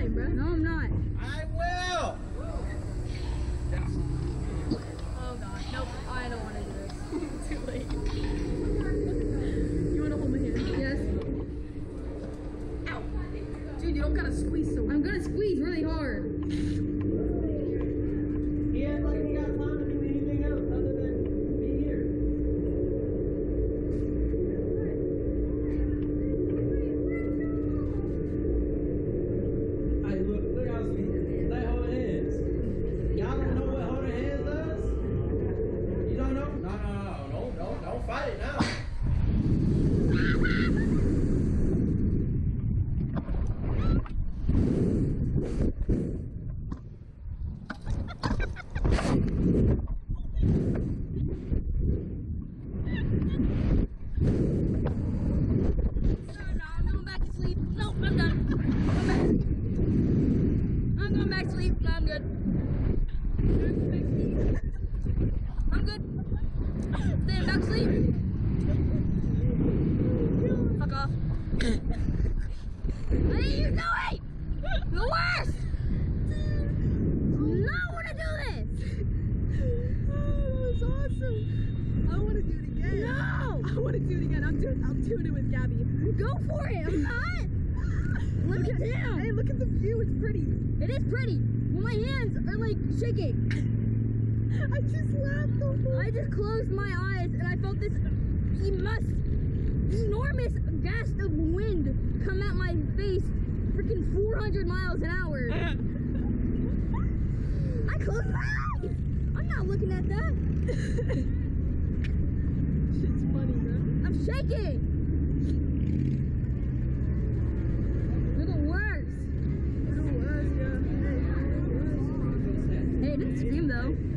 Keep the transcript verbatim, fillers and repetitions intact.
trying, bro. No, I'm not. I will. Oh god, nope. I don't want to do this. Too late. You want to hold my hand? Yes. Ow. Dude, you don't gotta squeeze so much. I'm gonna squeeze really hard. He acts like he got time to do anything else other than be here. Hey, look, look how sweet they hold hands. Y'all don't know what holding hands does? You don't know? No, no, no, no, no, don't fight it now. I'm going back to sleep. No, I'm done. I'm going back to sleep. No, I'm good. I'm good. Staying back to sleep. Fuck off. What are you doing? The worst! No, I want to do this! Oh, that was awesome. I want to do it again. No! I want to do it again. I'm doing. I'm doing it with Gabby. Go for it! I'm not! Look at him! Hey, look at the view. It's pretty. It is pretty. Well, my hands are like shaking. I just laughed the whole. I just closed my eyes and I felt this immense, enormous gust of wind come at my face, freaking four hundred miles an hour. I closed my eyes. I'm not looking at that. Shit's funny, bro. I'm shaking. You're the worst. It was, yeah. Hey, it was. Hey, it didn't scream though.